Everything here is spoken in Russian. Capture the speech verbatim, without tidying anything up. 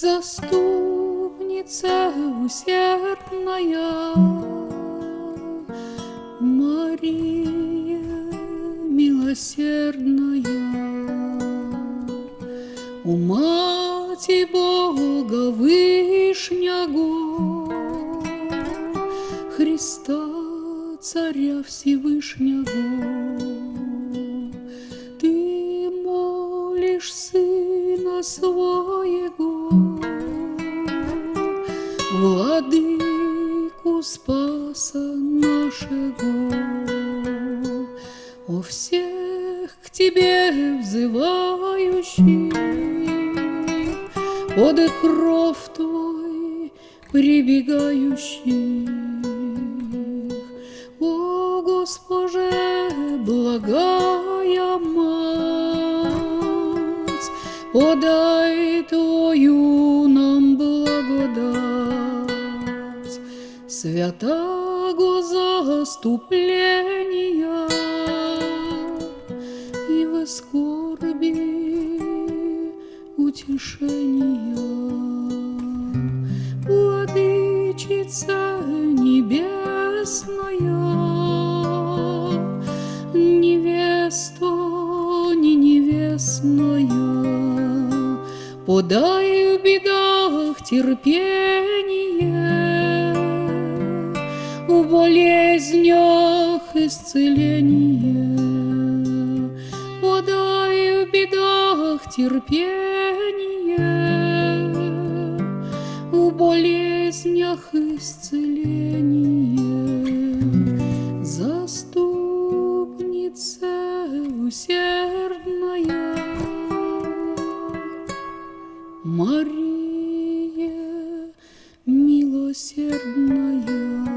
Заступница усердная, Мария милосердная, у Мати Бога Вышнего, Христа Царя Всевышнего, Ты молишь Сына Своего, Владыку Спаса нашего, о всех к Тебе взывающих, под кров Твой прибегающих. О Госпоже, благая Мать, подай Твою нам благодать, святаго заступления и в скорби утешения. Владычица небесная, невеста не невестная, подай в бедах терпение, в болезнях исцеление. Подай в бедах терпение, в болезнях исцеление. Заступница усердная, Мария милосердная.